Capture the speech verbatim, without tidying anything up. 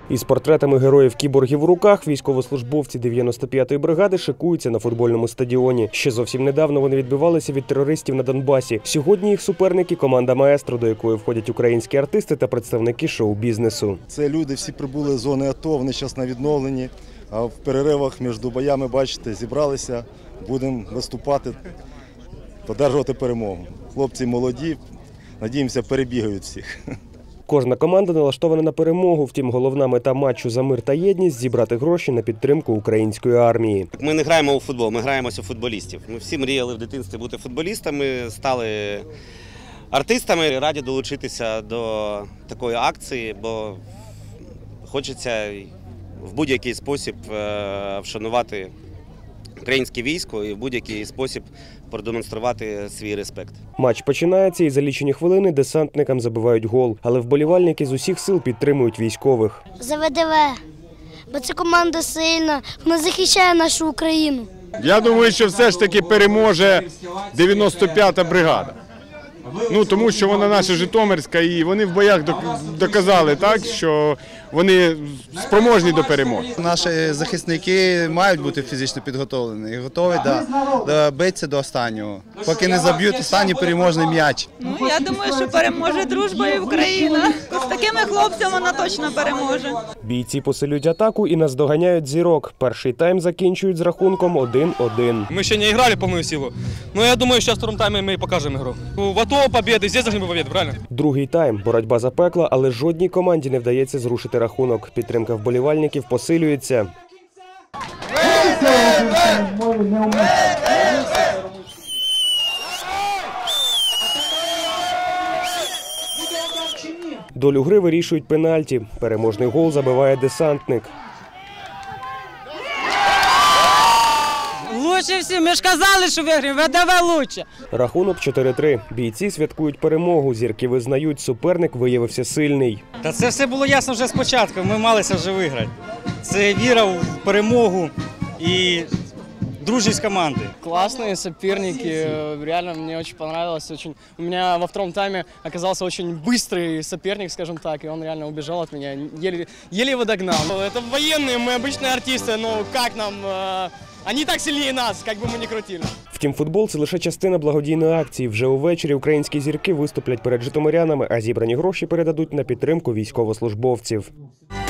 Із портретами героїв-кіборгів у руках військовослужбовці дев'яносто п'ятої бригади шикуються на футбольному стадіоні. Ще зовсім недавно вони відбивалися від терористів на Донбасі. Сьогодні їх суперники – команда «Маестро», до якої входять українські артисти та представники шоу-бізнесу. Це люди всі прибули з зони АТО, вони зараз на відновленні, а в переривах між боями, бачите, зібралися, будемо виступати, одержувати перемогу. Хлопці молоді, надіємося, перебігають всіх. Кожна команда налаштована на перемогу, втім головна мета матчу за мир та єдність – зібрати гроші на підтримку української армії. Ми не граємо у футбол, ми граємося у футболістів. Ми всі мріяли в дитинстві бути футболістами, стали артистами, раді долучитися до такої акції, бо хочеться в будь-який спосіб вшанувати українське військо і в будь-який спосіб продемонструвати свій респект. Матч починається і за лічені хвилини десантникам забивають гол. Але вболівальники з усіх сил підтримують військових. За ВДВ, бо це команда сильна, вона захищає нашу Україну. Я думаю, що все ж таки переможе дев'яносто п'ята бригада. Ну, тому що вона наша житомирська і вони в боях доказали, так, що вони спроможні до перемоги. Наші захисники мають бути фізично підготовлені і готові да, битися до останнього. Поки не заб'ють останній переможний м'яч. Ну, я думаю, що переможе дружба і Україна. З такими хлопцями вона точно переможе. Бійці посилюють атаку і наздоганяють зірок. Перший тайм закінчують з рахунком один один. Ми ще не грали повну силу, але я думаю, що в другому таймі ми покажемо гру. В АТО победи, здесь должны быть победы, правильно? Другий тайм. Боротьба за пекло, але жодній команді не вдається зрушити рахунок. Підтримка вболівальників посилюється. Долю гри вирішують пенальті. Переможний гол забиває десантник. Лучше всі, ми ж казали, що виграємо, ВДВ лучше. Рахунок чотири три. Бійці святкують перемогу. Зірки визнають, суперник виявився сильний. Та це все було ясно вже спочатку, ми малися вже виграти. Це віра в перемогу і дружність команди. Классные соперники, реально мне очень понравилось. Очень... У меня во втором тайме оказался очень быстрый соперник, скажем так, и он реально убежал от меня, еле, еле его догнал. Это военные, мы обычные артисты, но как нам... Они так сильнее нас, як би ми не крутили. Втім, футбол – це лише частина благодійної акції. Вже увечері українські зірки виступлять перед житомирянами, а зібрані гроші передадуть на підтримку військовослужбовців.